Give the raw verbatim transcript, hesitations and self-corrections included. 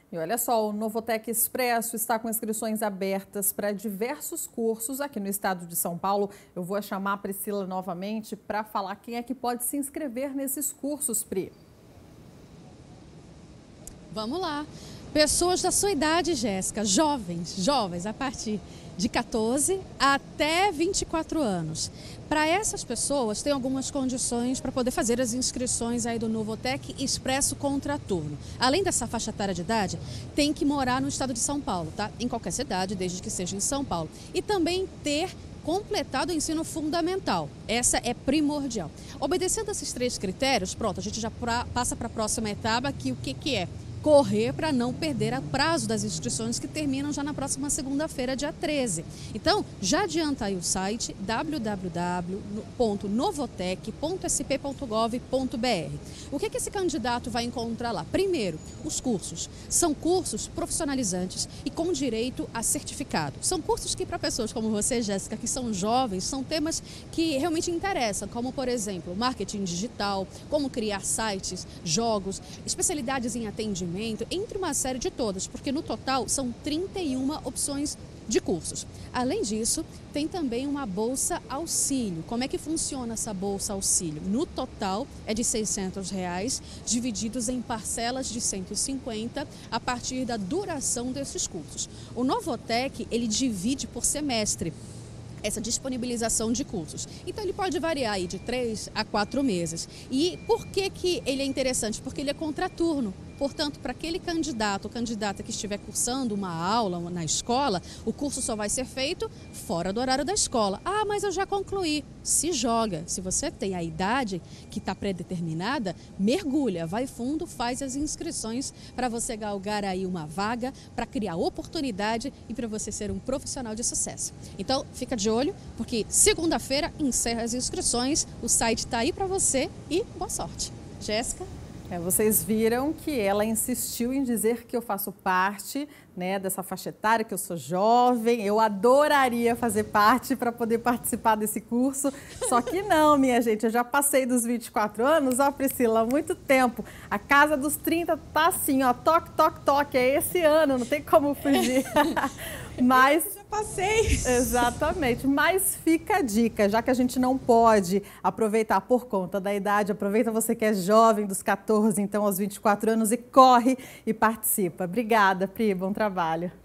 E olha só, o Novotec Expresso está com inscrições abertas para diversos cursos aqui no estado de São Paulo. Eu vou chamar a Priscila novamente para falar quem é que pode se inscrever nesses cursos, Pri. Vamos lá. Pessoas da sua idade, Jéssica, jovens, jovens, a partir de quatorze até vinte e quatro anos. Para essas pessoas, tem algumas condições para poder fazer as inscrições aí do Novotec Expresso Contraturno. Além dessa faixa etária de idade, tem que morar no estado de São Paulo, tá? Em qualquer cidade, desde que seja em São Paulo. E também ter completado o ensino fundamental. Essa é primordial. Obedecendo esses três critérios, pronto, a gente já pra, passa para a próxima etapa, que o que, que é? Correr para não perder o prazo das inscrições que terminam já na próxima segunda-feira, dia treze. Então, já adianta aí o site w w w ponto novotec ponto s p ponto gov ponto b r. O que, que esse candidato vai encontrar lá? Primeiro, os cursos. São cursos profissionalizantes e com direito a certificado. São cursos que, para pessoas como você, Jéssica, que são jovens, são temas que realmente interessam, como, por exemplo, marketing digital, como criar sites, jogos, especialidades em atendimento, entre uma série de todas, porque no total são trinta e uma opções de cursos. Além disso, tem também uma bolsa auxílio. Como é que funciona essa bolsa auxílio? No total é de seiscentos reais, divididos em parcelas de cento e cinquenta a partir da duração desses cursos. O Novotec, ele divide por semestre essa disponibilização de cursos. Então ele pode variar aí de três a quatro meses. E por que que ele é interessante? Porque ele é contraturno. Portanto, para aquele candidato ou candidata que estiver cursando uma aula na escola, o curso só vai ser feito fora do horário da escola. Ah, mas eu já concluí. Se joga. Se você tem a idade que está predeterminada, mergulha, vai fundo, faz as inscrições para você galgar aí uma vaga, para criar oportunidade e para você ser um profissional de sucesso. Então, fica de olho, porque segunda-feira encerra as inscrições, o site está aí para você e boa sorte. Jéssica? É, vocês viram que ela insistiu em dizer que eu faço parte, né, dessa faixa etária, que eu sou jovem, eu adoraria fazer parte para poder participar desse curso, só que não, minha gente, eu já passei dos vinte e quatro anos, ó, Priscila, há muito tempo, a casa dos trinta tá assim, ó, toque, toque, toque, é esse ano, não tem como fugir, mas... Passei. Exatamente, mas fica a dica, já que a gente não pode aproveitar por conta da idade, aproveita você que é jovem, dos quatorze então aos vinte e quatro anos e corre e participa. Obrigada, Pri, bom trabalho.